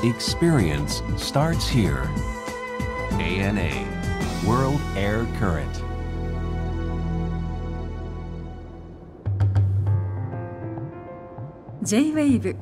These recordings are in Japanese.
Experience starts here. ANA World Air Current. J-WAVE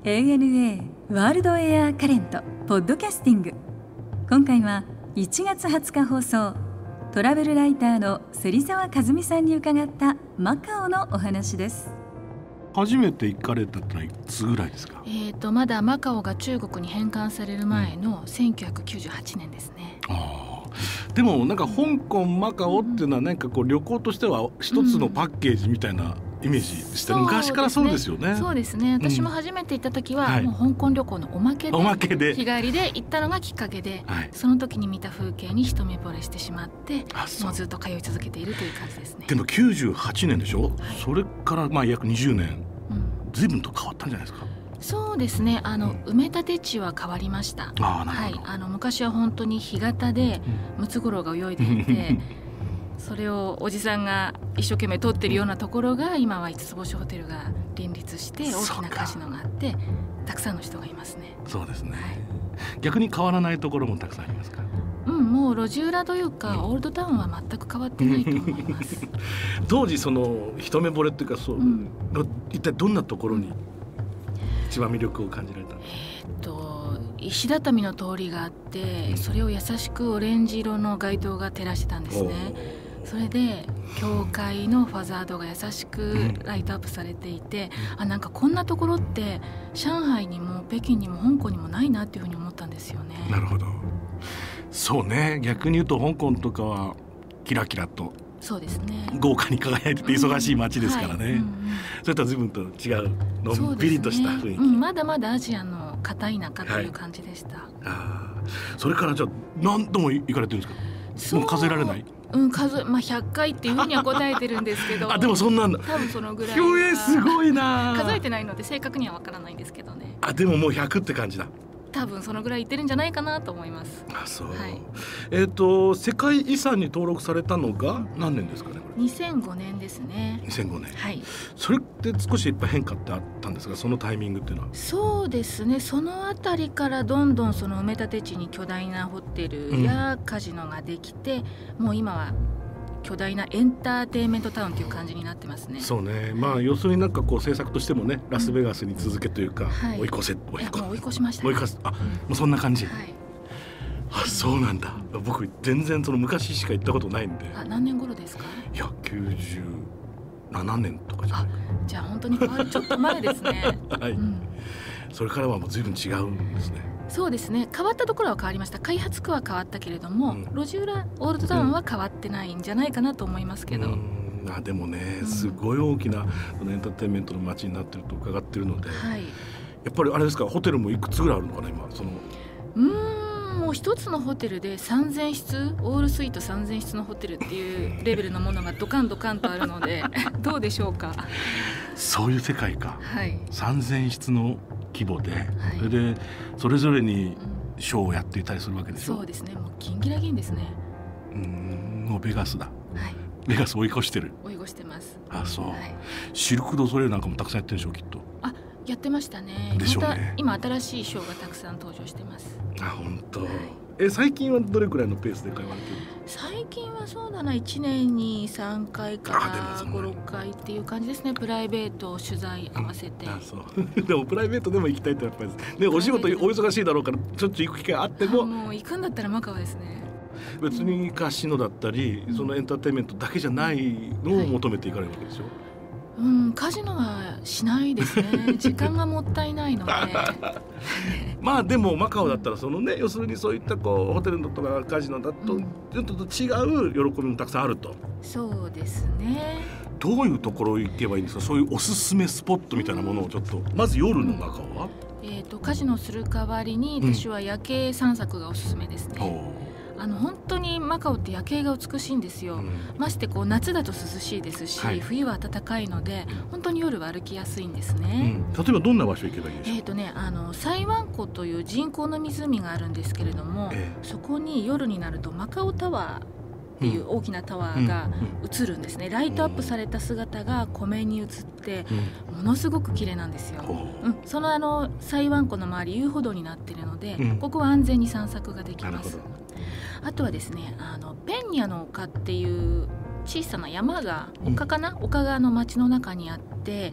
ANA ワールドエアカレントポッドキャスティング。今回は1月20日放送、トラベルライターの芹沢和美さんに伺ったマカオのお話です。 初めて行かれたのはいつぐらいですか？ まだマカオが中国に返還される前の1998年ですね。 でもなんか香港マカオっていうのはなんかこう旅行としては一つのパッケージみたいなイメージしてる、昔からそうですよね。 そうですね。私も初めて行った時は、もう香港旅行のおまけで日帰りで行ったのがきっかけで、その時に見た風景に一目惚れしてしまって、もうずっと通い続けているという感じですね。 でも98年でしょ、それから約20年、随分と変わったんじゃないですか？ そうですね。埋め立て地は変わりました。昔は本当に干潟でムツゴロウが泳いでいてそれをおじさんが一生懸命撮ってるようなところが、今は5つ星ホテルが林立して大きなカジノがあってたくさんの人がいますね。 そうですね、逆に変わらないところもたくさんありますか？ もう路地裏というか、オールドタウンは全く変わってないと思います当時その一目惚れっていうか、一体どんなところに一番魅力を感じられたんですか？ 石畳の通りがあって、それを優しくオレンジ色の街灯が照らしてたんですね。それで教会のファザードが優しくライトアップされていて、なんかこんなところって上海にも北京にも香港にもないなっていうふうに思ったんですよね。 なるほど。そうね、逆に言うと香港とかはキラキラと、そうですね、豪華に輝いてて忙しい街ですからね。それとは随分と違うのんびりとした雰囲気、 まだまだアジアの片田舎という感じでした。 それからじゃあ何度も行かれてるんですか？もう数えられない？ 100回っていうふうには答えてるんですけどでもそんなんだ。 多分そのぐらいすごいな。 数えてないので正確には分からないんですけどね。 でももう100って感じだ。 多分そのぐらい行ってるんじゃないかなと思います。 そう、世界遺産に登録されたのが何年ですかね？これ 2005年ですね。 2005年、それって少しいっぱい変化ってあったんですが、そのタイミングっていうのは？そうですね、 そのあたりからどんどんその埋め立て地に巨大なホテルやカジノができて、もう今は巨大なエンターテインメントタウンという感じになってますね。 そうね、要するになんかこう政策としてもね、ラスベガスに続けというか、追い越しましたね。もうそんな感じ。そうなんだ。僕全然その昔しか行ったことないんで。 何年頃ですか ？97年とかじゃないか。 じゃあ本当に変わるちょっと前ですねそれからはもう随分違うんですね。 そうですね、変わったところは変わりました。開発区は変わったけれども、路地裏オールドタウンは変わってないんじゃないかなと思いますけど。 でもね、すごい大きなエンターテインメントの街になってると伺ってるので、やっぱりあれですか、ホテルもいくつぐらいあるのかな今？ もう一つのホテルで3000室、オールスイート3000室のホテルっていうレベルのものがドカンドカンとあるのでどうでしょうか？ そういう世界か。3000室の規模で、それでそれぞれにショーをやっていたりするわけでしょ？ そうですね、もうギンギラギンですね。 もうベガスだ。ベガス追い越してる。 追い越してます。 そう、シルク・ドゥ・ソレイユなんかもたくさんやってるでしょ、きっと。 やってましたね。 でしょうね。 また今新しいショーがたくさん登場してます。 本当。最近はどれくらいのペースで通われてる？ 最近はそうだな、1年に3回から5、6回っていう感じですね。プライベート取材合わせて。 でもプライベートでも行きたいってやっぱりね、お仕事お忙しいだろうからしょっちゅう行く機会あっても、 もう行くんだったらマカオですね。 別にカジノだったり、そのエンターテインメントだけじゃないのを求めていかれるわけでしょ？ カジノはしないですね時間がもったいないのででもマカオだったらそのね、要するにそういったこうホテルとかカジノだとちょっと違う喜びもたくさんあると。 そうですね。 どういうところ行けばいいんですか？そういうおすすめスポットみたいなものをちょっと。まず夜のマカオは、 カジノする代わりに私は夜景散策がおすすめですね。本当にマカオって夜景が美しいんですよ。ましてこう夏だと涼しいですし、冬は暖かいので本当に夜は歩きやすいんですね。 例えばどんな場所行けばいいでしょう？ サイワン湖という人工の湖があるんですけれども、そこに夜になるとマカオタワーっていう大きなタワーが映るんですね。ライトアップされた姿が湖面に映ってものすごく綺麗なんですよ。その西湾湖の周り遊歩道になっているので、ここは安全に散策ができます。あとはですね、ペンニャの丘っていう小さな山が丘かな、丘が町の中にあって、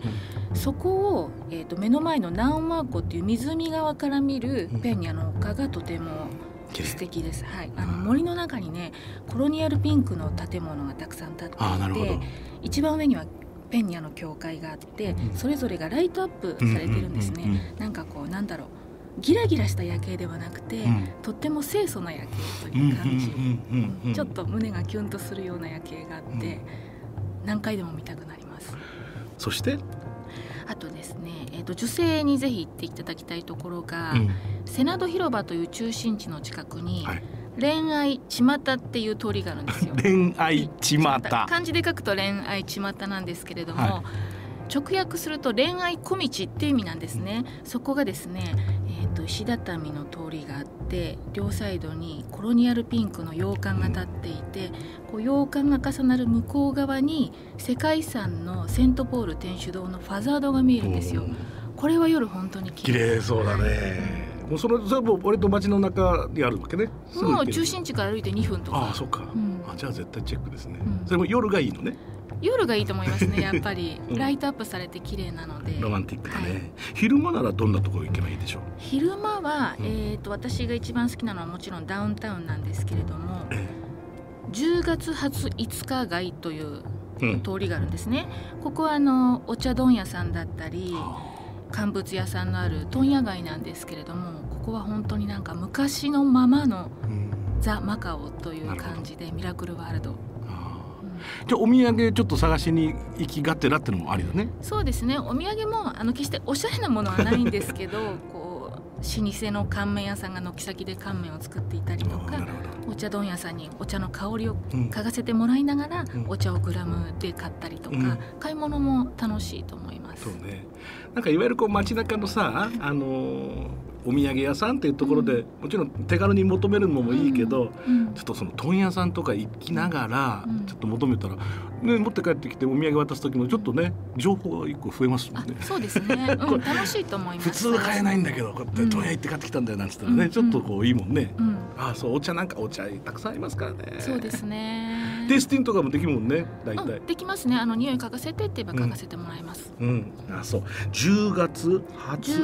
そこを、目の前のナンワー湖っていう湖側から見るペンニャの丘がとても素敵です。はい、森の中にねコロニアルピンクの建物がたくさん建っていて、一番上にはペンニャの教会があって、それぞれがライトアップされてるんですね。なんかこうなんだろう、ギラギラした夜景ではなくて、とっても清楚な夜景という感じ、ちょっと胸がキュンとするような夜景があって、何回でも見たくなります。 そしてあとですね、女性にぜひ行っていただきたいところが、セナド広場という中心地の近くに、恋愛ちまたっていう通りがあるんですよ。 恋愛ちまた、 漢字で書くと恋愛ちまたなんですけれども、直訳すると恋愛小道っていう意味なんですね。そこがですね、石畳の通りがあって、両サイドにコロニアルピンクの洋館が立っていて、こう洋館が重なる向こう側に世界遺産のセントポール天主堂のファザードが見えるんですよ。これは夜本当に綺麗そうだね。もうそれも割と街の中にあるわけね。 もう中心地から歩いて2分とか。 ああ、そうか、じゃあ絶対チェックですね。それも夜がいいのね。 夜がいいと思いますね。やっぱりライトアップされて綺麗なので、 ロマンティックだね。昼間ならどんなところ行けばいいでしょう。 昼間は、私が一番好きなのはもちろんダウンタウンなんですけれども、10月初5日街という通りがあるんですね。ここはお茶問屋さんだったり乾物屋さんのある問屋街なんですけれども、ここは本当になんか昔のままのザ・マカオという感じでミラクルワールド。 じゃあお土産ちょっと探しに行きがてらってのもありだね。 そうですね。お土産も決しておしゃれなものはないんですけどこう老舗の乾麺屋さんが軒先で乾麺を作っていたりとか、お茶問屋さんにお茶の香りを嗅がせてもらいながら、お茶をグラムで買ったりとか、買い物も楽しいと思います。 そうね。なんかいわゆるこう街中のさ、お土産屋さんっていうところで、もちろん手軽に求めるのもいいけど、ちょっとその問屋さんとか行きながら、ちょっと求めたら、ね、持って帰ってきてお土産渡す時もちょっとね情報が1個増えますもんね。 そうですね、楽しいと思います。 普通買えないんだけどこうやって問屋行って買ってきたんだよなんつったらね、ちょっとこういいもんね。そう、お茶なんかお茶たくさんありますからね。 そうですね。 テイスティングとかもできるもんね。大体、 できますね。匂い嗅がせてって言えば嗅がせてもらいます。 そう。10月初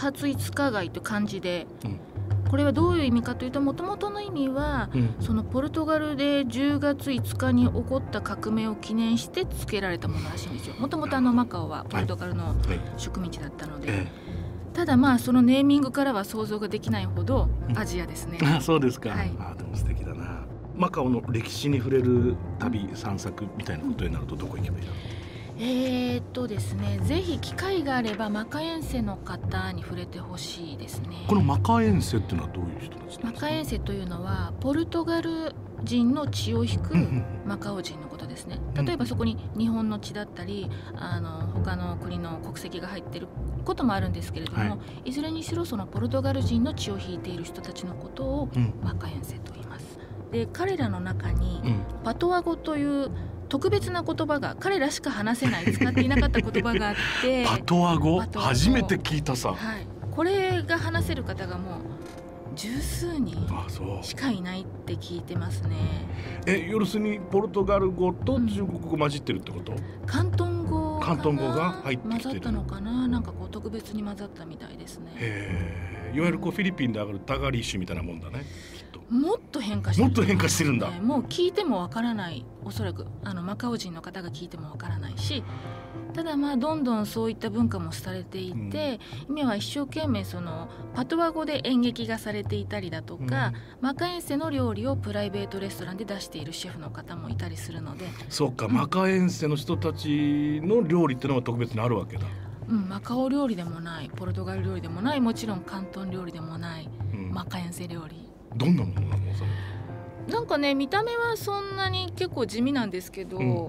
5日街と漢字で、これはどういう意味かというと、もともとの意味は、そのポルトガルで10月5日に起こった革命を記念して付けられたものらしいんですよ。もともとマカオはポルトガルの植民地だったので、ただそのネーミングからは想像ができないほどアジアですね。 そうですか。でも素敵だな。マカオの歴史に触れる旅散策みたいなことになるとどこ行けばいいの？ ですね、ぜひ機会があればマカエンセの方に触れてほしいですね。 このマカエンセっていうのはどういう人たちなんですか？ マカエンセというのはポルトガル人の血を引くマカオ人のことですね。例えばそこに日本の血だったり他の国の国籍が入っていることもあるんですけれども、いずれにしろそのポルトガル人の血を引いている人たちのことをマカエンセと言います。で、彼らの中にパトワ語という特別な言葉が彼らしか話せない使っていなかった言葉があってパトワ語初めて聞いたさ。 これが話せる方がもう十数人しかいないって聞いてますね。 要するにポルトガル語と中国語混じってるってこと？ 広東語が入ってきてる。 混ざったのかな。なんかこう特別に混ざったみたいですね。 いわゆるフィリピンで上がるタガリッシュみたいなもんだね。 もっと変化してるんだ。もう聞いてもわからない。おそらくマカオ人の方が聞いてもわからないし、ただどんどんそういった文化も廃れていて、今は一生懸命そのパトワ語で演劇がされていたりだとか、マカエンセの料理をプライベートレストランで出しているシェフの方もいたりするので。 そうか、マカエンセの人たちの料理ってのは特別にあるわけだ。 マカオ料理でもない、ポルトガル料理でもない、もちろん広東料理でもない、マカエンセ料理。 どんなものなの？ なんかね、見た目はそんなに結構地味なんですけど、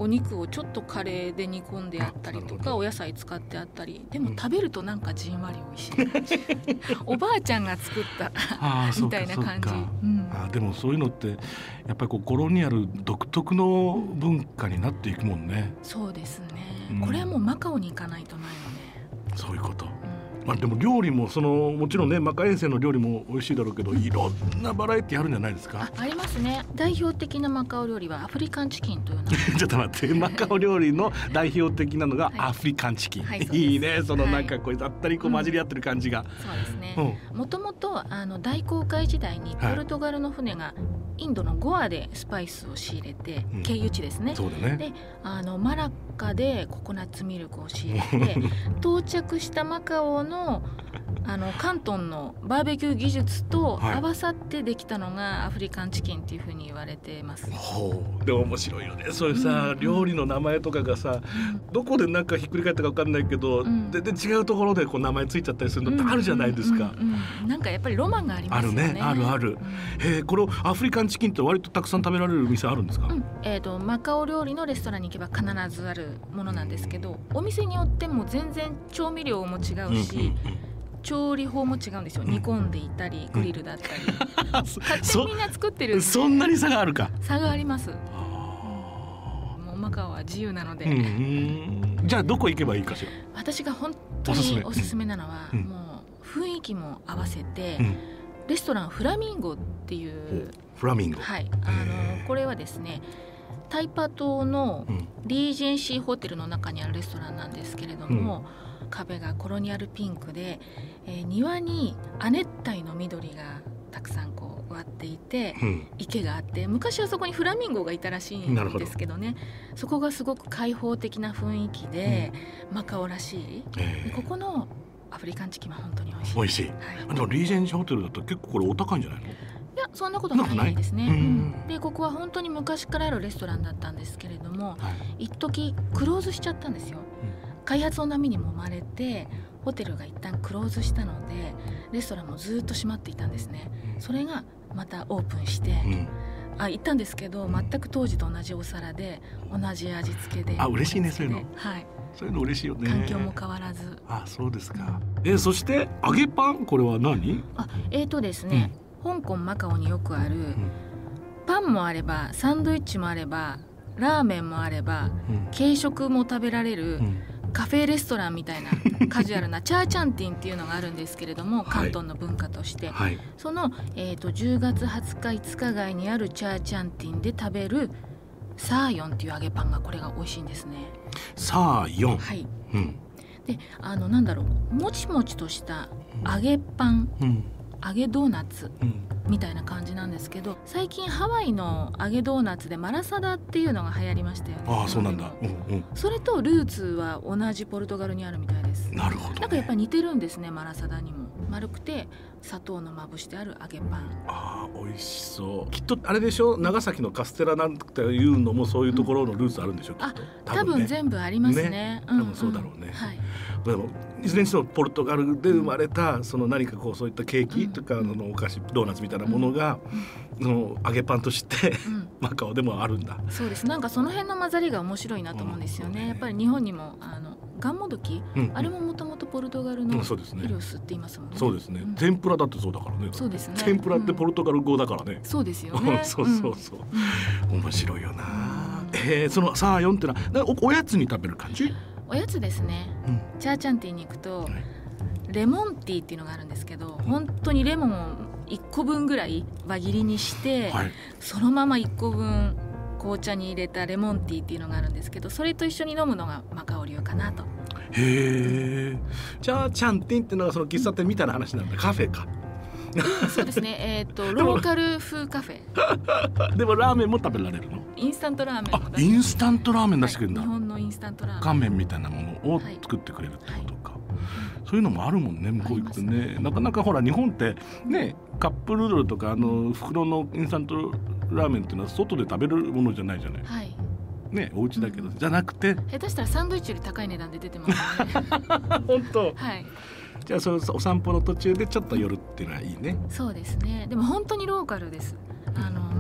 お肉をちょっとカレーで煮込んであったりとか、お野菜使ってあったり、でも食べるとなんかじんわり美味しい感じおばあちゃんが作ったみたいな感じ。 でもそういうのってやっぱりコロニアル独特の文化になっていくもんね。 そうですね、これはもうマカオに行かないとないので。 そういうこと、でも料理ももちろんね、マカ遠征の料理も美味しいだろうけど、いろんなバラエティあるんじゃないですか。 ありますね。代表的なマカオ料理はアフリカンチキンというのちょっと待って、マカオ料理の代表的なのがアフリカンチキン、いいね、なんかこうあったり混じり合ってる感じが、 そうですね。もともと大航海時代にポルトガルの船がインドのゴアでスパイスを仕入れて、経由地ですね。 そうだね。 でマラッカでココナッツミルクを仕入れて到着したマカオの広東のバーベキュー技術と合わさってできたのがアフリカンチキンっていうふうに言われてます。 でも面白いよね、そういうさ、料理の名前とかがさ、どこでなんかひっくり返ったか分かんないけど、全然違うところで名前ついちゃったりするのってあるじゃないですか。 なんかやっぱりロマンがありますよね。 あるね、ある。このアフリカンチキンって割とたくさん食べられる店あるんですか？ マカオ料理のレストランに行けば必ずあるものなんですけど、お店によっても全然調味料も違うし、調理法も違うんですよ。煮込んでいたりグリルだったり、勝手にみんな作ってるんで。 そんなに差があるか？ 差があります。もうマカオは自由なので。 じゃあどこ行けばいいかしら？ 私が本当におすすめなのは、もう雰囲気も合わせて、レストランフラミンゴっていう。 フラミンゴ、 はい、これはですね、タイパ島のリージェンシーホテルの中にあるレストランなんですけれども、壁がコロニアルピンクで、庭に亜熱帯の緑がたくさん植わっていて、池があって、昔はそこにフラミンゴがいたらしいんですけどね、そこがすごく開放的な雰囲気で、マカオらしい、ここのアフリカンチキンは本当に美味しい。 美味しい、でもリージェンシーホテルだと結構これお高いんじゃないの？ いや、そんなことないですね。でここは本当に昔からあるレストランだったんですけれども、一時クローズしちゃったんですよ。開発の波にもまれてホテルが一旦クローズしたので、レストランもずっと閉まっていたんですね。それがまたオープンして、行ったんですけど、全く当時と同じお皿で同じ味付けで。 嬉しいね、そういうの。 はい、 そういうの嬉しいよね。 環境も変わらず。 そうですか。そして揚げパン、これは何？ ですね、香港マカオによくある、パンもあればサンドイッチもあればラーメンもあれば、軽食も食べられる、カフェレストランみたいなカジュアルなチャーチャンティンっていうのがあるんですけれども、広東の文化として、その、10月20日5日街にあるチャーチャンティンで食べるサーヨンっていう揚げパンが、これが美味しいんですね。 サーヨン、 はい、でなんだろう、もちもちとした揚げパン、揚げドーナツみたいな感じなんですけど、最近ハワイの揚げドーナツでマラサダっていうのが流行りましたよね。 そうなんだ。 それとルーツは同じポルトガルにあるみたいです。 なるほど、ね。 なんかやっぱり似てるんですね、マラサダにも。丸くて砂糖のまぶしてある揚げパン。 美味しそう。きっとあれでしょ、長崎のカステラなんていうのもそういうところのルーツあるんでしょ、きっと。 多分全部ありますね。 多分そうだろうね。でもいずれにしてもポルトガルで生まれた、何かそういったケーキとかお菓子、ドーナツみたいなものが、揚げパンとして、マカオでもあるんだ。 そうです。なんかその辺の混ざりが面白いなと思うんですよね。やっぱり日本にもガンモドキ、あれももともとポルトガルのヘロスって言いますもんね。 そうですね。天ぷらだってそうだからね。 そうですね。 天ぷらってポルトガル語だからね。 そうですよね。 そう。面白いよな。そのサーヨンってのはおやつに食べる感じ？ おやつですね。チャーチャンティーに行くと、レモンティーっていうのがあるんですけど、本当にレモンを1個分ぐらい輪切りにして、そのまま1個分紅茶に入れたレモンティーっていうのがあるんですけど、それと一緒に飲むのがマカオ流かなと。 チャーチャンティンっていうのがその喫茶店みたいな話なんだ。カフェか。 そうですね。ローカル風カフェ。 でもラーメンも食べられるの？ インスタントラーメン。 インスタントラーメン出してくれるんだ。 日本のインスタントラーメン。 乾麺みたいなものを作ってくれるってことか。そういうのもあるもんね、向こう行くとね。なかなかほら日本ってね、カップヌードルとか袋のインスタントラーメンっていうのは外で食べるものじゃないじゃない。ね、お家だけど、じゃなくて下手したらサンドイッチより高い値段で出てますね。 本当。 はい。 じゃあお散歩の途中でちょっと寄るっていうのはいいね。 そうですね。でも本当にローカルです。もう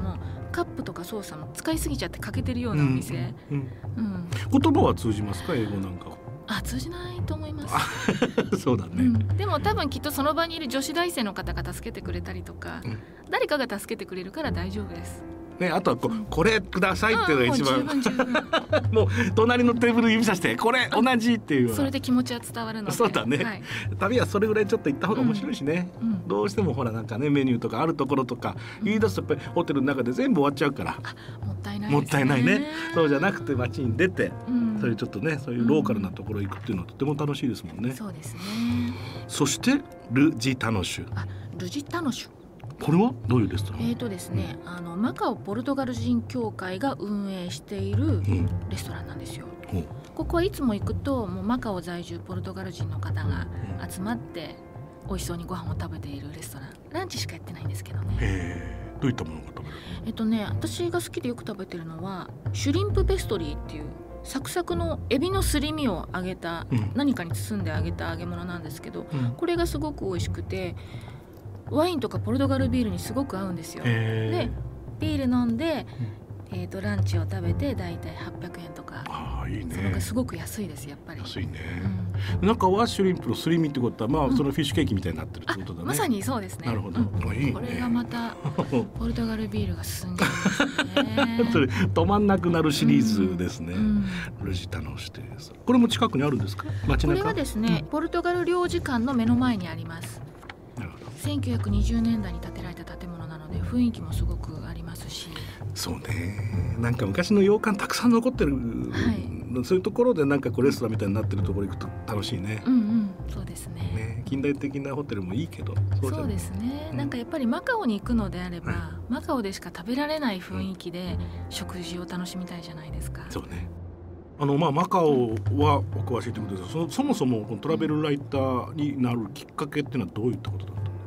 カップとかソースも使いすぎちゃって欠けてるようなお店、 言葉は通じますか、英語なんかは。 通じないと思います。 そうだね、 でも多分きっとその場にいる女子大生の方が助けてくれたりとか、誰かが助けてくれるから大丈夫ですね。あとはこれくださいっていうのが一番、 もう十分もう隣のテーブル指さしてこれ同じっていう、 それで気持ちは伝わるので。 そうだね、旅はそれぐらいちょっと行った方が面白いしね、どうしてもほらなんかね、メニューとかあるところとか言い出すとやっぱりホテルの中で全部終わっちゃうから、 もったいないですね。 もったいないね。そうじゃなくて街に出て、そういうちょっとね、そういうローカルなところ行くっていうのはとても楽しいですもんね。 そうですね。 そしてルジタノシュ。 ルジタノシュ、 これはどういうレストラン？ ですね、マカオポルトガル人協会が運営しているレストランなんですよ。ここはいつも行くともうマカオ在住ポルトガル人の方が集まって美味しそうにご飯を食べているレストラン。ランチしかやってないんですけどね。 どういったものが食べれる？ 私が好きでよく食べてるのはシュリンプペストリーっていうサクサクのエビのすり身を揚げた、何かに包んで揚げた揚げ物なんですけど、これがすごく美味しくてワインとかポルトガルビールにすごく合うんですよ。でビール飲んで、ランチを食べてだいたい800円とか。 いいね。 それがすごく安いです、やっぱり。 安いね、中はシュリンプのすり身ってことは、そのフィッシュケーキみたいになってるってことだね。 まさにそうですね。 なるほど、いいね。 これがまたポルトガルビールが進んでるんですね。 それ止まんなくなるシリーズですね、ルジタノシュという。これも近くにあるんですか？街中？ これはですね、ポルトガル領事館の目の前にあります。 なるほど。 1920年代に建てられた建物なので雰囲気もすごくありますし。 そうね、なんか昔の洋館たくさん残ってる、そういうところでなんかレストランみたいになってるところ行くと楽しいね。 そうですね。 近代的なホテルもいいけど、 そうですね、なんかやっぱりマカオに行くのであれば、マカオでしか食べられない雰囲気で食事を楽しみたいじゃないですか。 そうね。マカオはお詳しいということですが、そもそもこのトラベルライターになるきっかけっていうのはどういったことだったんですか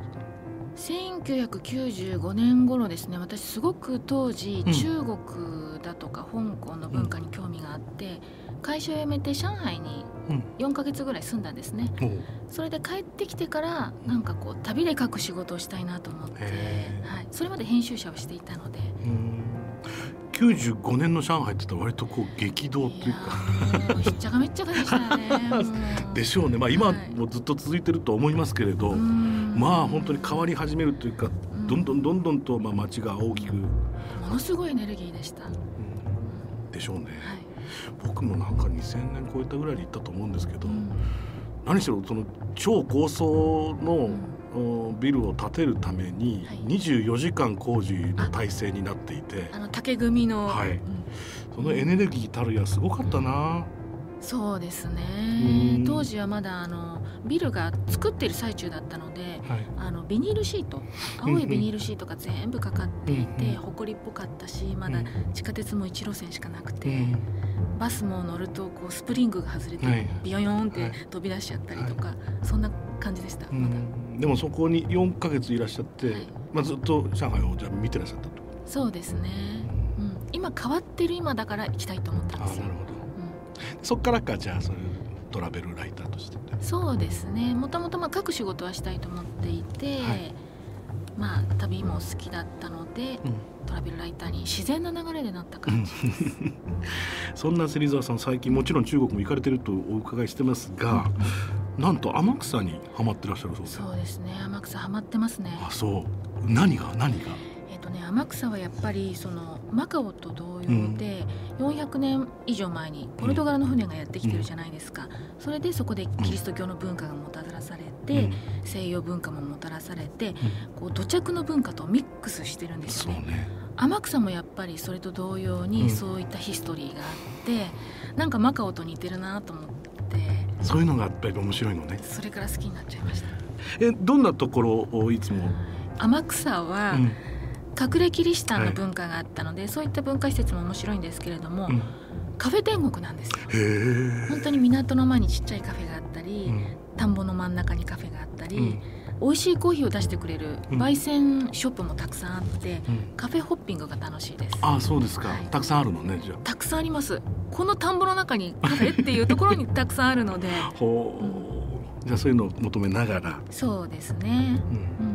？1995年頃ですね。私すごく当時、中国だとか香港の文化に興味があって、会社を辞めて上海に4ヶ月ぐらい住んだんですね。それで帰ってきてからなんか旅で書く仕事をしたいなと思って、それまで編集者をしていたので。 95年の上海って言ったら割と激動っていうか、 ひっちゃかめっちゃかでしたね。 でしょうね。今もずっと続いてると思いますけれど、本当に変わり始めるというか、どんどんと街が大きく、ものすごいエネルギーでした。 でしょうね。僕もなんか2000年超えたぐらいで行ったと思うんですけど、何しろその超高層のビルを建てるために24時間工事の体制になっていて、 竹組の、 そのエネルギーたるやすごかったな。 そうですね。当時はまだビルが作っている最中だったので、ビニールシート、青いビニールシートが全部かかっていて、埃っぽかったし、まだ地下鉄も1路線しかなくて、バスも乗るとスプリングが外れてビヨヨンって飛び出しちゃったりとか、そんな感じでした。まだでもそこに4ヶ月いらっしゃって、ずっと上海をじゃあ見てらっしゃったと。 そうですね、今変わってる今だから行きたいと思ったんですよ。 なるほど。そっからか、じゃあそういうトラベルライターとして。 そうですね。もともと書く仕事はしたいと思っていて、旅も好きだったので、トラベルライターに自然な流れでなった感じです。 そんな芹沢さん、最近もちろん中国も行かれてるとお伺いしてますが、なんと天草にハマってらっしゃるそうです。 そうですね、天草ハマってますね。 そう。何が天草はやっぱりマカオと同様で、400年以上前にポルトガルの船がやってきてるじゃないですか。それでそこでキリスト教の文化がもたらされて、西洋文化ももたらされて、土着の文化とミックスしてるんですよね。天草もやっぱりそれと同様にそういったヒストリーがあって、なんかマカオと似てるなと思って。 そういうのがやっぱり面白いのね。 それから好きになっちゃいました。 どんなところをいつも？ 天草は、隠れキリシタンの文化があったので、そういった文化施設も面白いんですけれども、カフェ天国なんですよ。本当に港の前にちっちゃいカフェがあったり、田んぼの真ん中にカフェがあったり、美味しいコーヒーを出してくれる焙煎ショップもたくさんあって、カフェホッピングが楽しいです。 そうですか、たくさんあるのね。じゃあたくさんあります。この田んぼの中にカフェっていうところにたくさんあるのでじゃあそういうのを求めながら。 そうですね、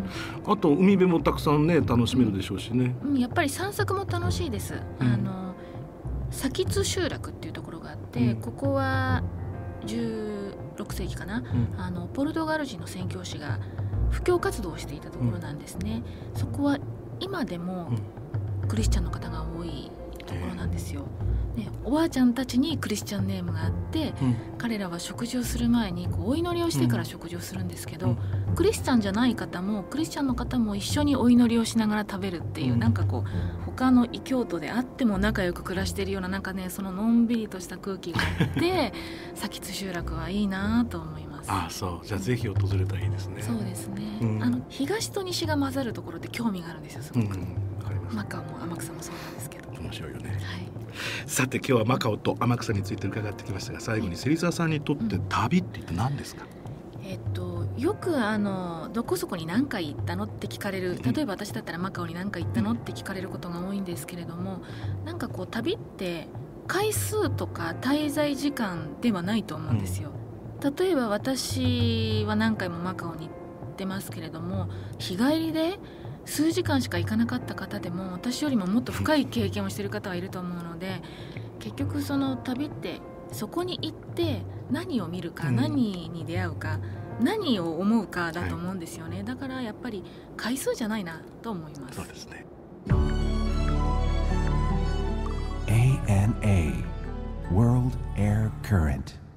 あと海辺もたくさんね楽しめるでしょうしね、 やっぱり散策も楽しいです。津集落っていうところがあって、ここは16世紀かな、ポルトガル人の宣教師が布教活動をしていたところなんですね。そこは今でもクリスチャンの方が多いところなんですよ。おばあちゃんたちにクリスチャンネームがあって、彼らは食事をする前にお祈りをしてから食事をするんですけど、クリスチャンじゃない方もクリスチャンの方も一緒にお祈りをしながら食べるっていう、なんか他の異教徒であっても仲良く暮らしているような、なんかねそののんびりとした空気があって津集落はいいなと思います。 そう、じゃあぜひ訪れたらいいですね。 そうですね、東と西が混ざるところって興味があるんですよ、すごく。マカオも天草もそうなんですけど。 面白いよね。さて今日はマカオと天草について伺ってきましたが、最後に芹沢さんにとって旅って言って何ですか？ よくどこそこに何回行ったのって聞かれる、例えば私だったらマカオに何回行ったのって聞かれることが多いんですけれども、なんか旅って回数とか滞在時間ではないと思うんですよ。例えば私は何回もマカオに行ってますけれども、日帰りで数時間しか行かなかった方でも私よりももっと深い経験をしている方はいると思うので、結局その旅ってそこに行って何を見るか、何に出会うか、何を思うかだと思うんですよね。だからやっぱり回数じゃないなと思います。 そうですね。 ANA World Air Current